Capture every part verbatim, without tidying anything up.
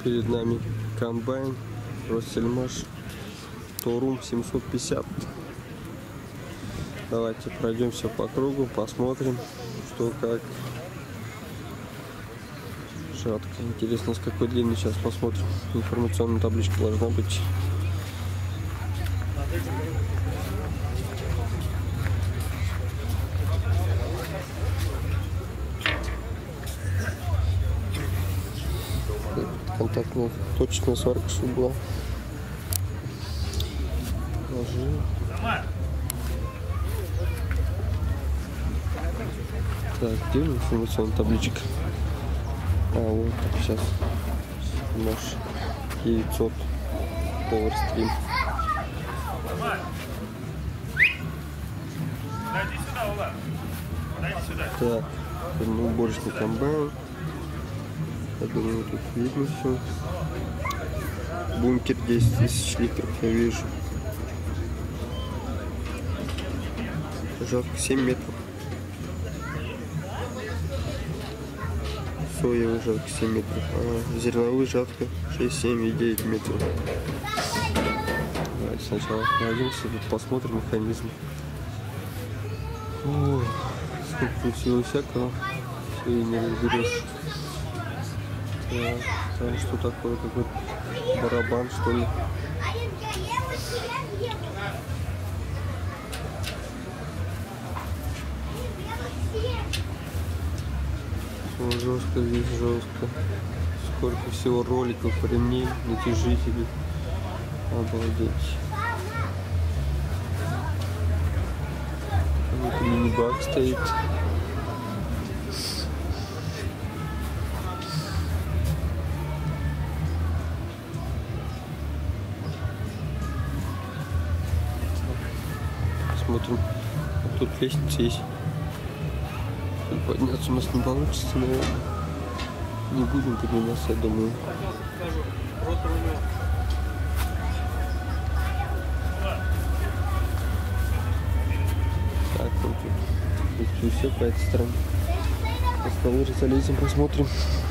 Перед нами комбайн Россельмаш Торум семьсот пятьдесят. Давайте пройдемся по кругу, посмотрим, что как. Жатка. Интересно, с какой длины, сейчас посмотрим. Информационная табличка должна быть. Контактная точечная сварка, чтобы была. Ножи. Так, где информационная табличка? А, вот, сейчас наш девятьсот Power Stream. Так, ну, уборочный комбайн. Я думаю, тут видно все. Бункер десять тысяч литров, я вижу. Жатка семь метров. Соевый жатка семь метров. А, зерновой жатка шесть, семь и девять метров. Давайте сначала пройдемся, тут посмотрим механизм. О, сколько тут всего всякого. Все и не разберешь. Так, там что такое, какой-то барабан, что ли? О, жестко здесь, жестко. Сколько всего роликов, ремней, натяжителей. Обалдеть. Вот мини-бак стоит. Смотрим, тут лестница есть. Тут подняться у нас не получится, наверное. Не будем подниматься, я думаю. Так, вот тут, тут все по этой стороне. На столы залезем, посмотрим.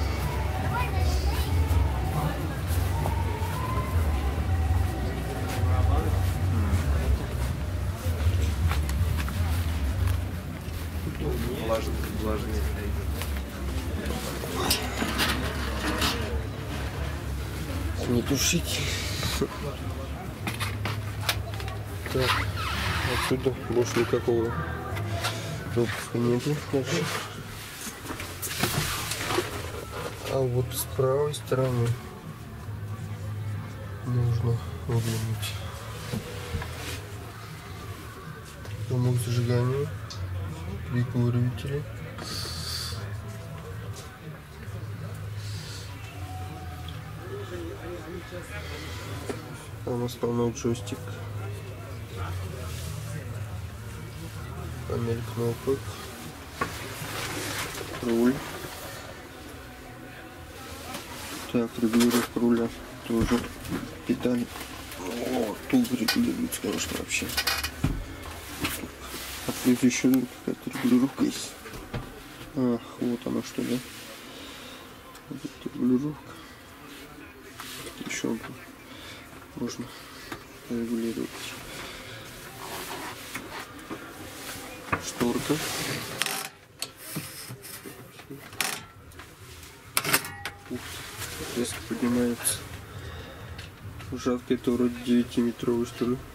Влажный. Не тушить. Так, отсюда больше никакого пропуска нету. А вот с правой стороны нужно выглянуть. Замок зажигания, прикуриватели. Там основной джойстик, панель кнопок, руль. Так, регулировка руля тоже, педали. О, тут регулируется, конечно, вообще. А плюс еще какая-то регулировка есть. Ах, вот она что, да? Вот эта регулировка. Еще можно регулировать. Шторка. Резко поднимается. Жатка, это вроде девятиметровый, что ли.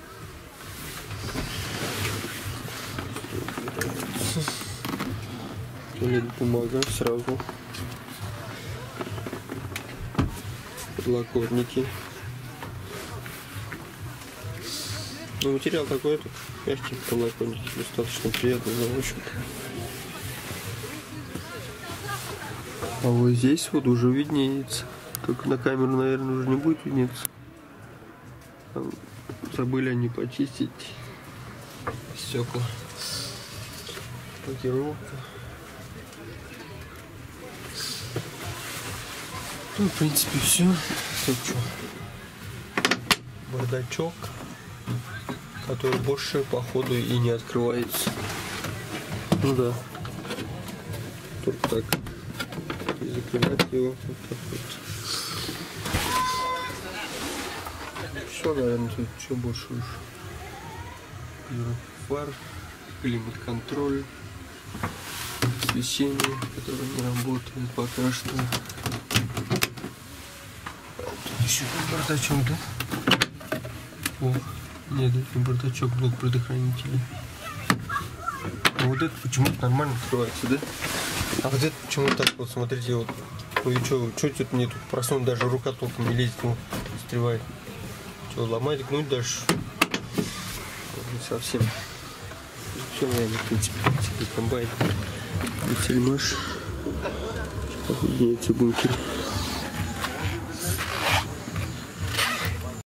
Туалет бумага сразу. Подлокотники. Ну, материал такой, тут мягкий, подлокотники, достаточно приятный на ощупь. А вот здесь вот уже виднеется. Только на камеру, наверное, уже не будет виднеться. Там забыли они почистить стекла. Блокировка. Ну, в принципе, все. Тут что? Бардачок, который больше, походу, и не открывается. Ну да. Только так. И закрывать его вот так вот. все, наверное, тут что больше уж. Фар, климат-контроль, освещение, которое не работает пока что. Тут еще бардачок, да? О, нет, это не бардачок, блок предохранителей. А вот это почему-то нормально открывается, да? А вот это почему-то так вот, смотрите, вот. Ну и что, что тут мне тут просунуть, даже рука толком не лезет, ну, застревает. Что, ломать, гнуть даже не совсем. Все, наверное, в принципе, комбайн. Цельмаш. Охуенный бункер.